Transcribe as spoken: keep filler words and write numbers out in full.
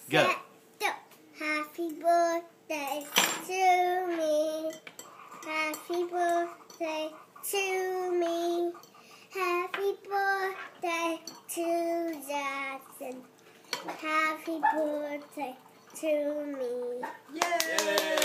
Go. Happy birthday to me. Happy birthday to me. Happy birthday to Jackson. Happy birthday to me. Yay!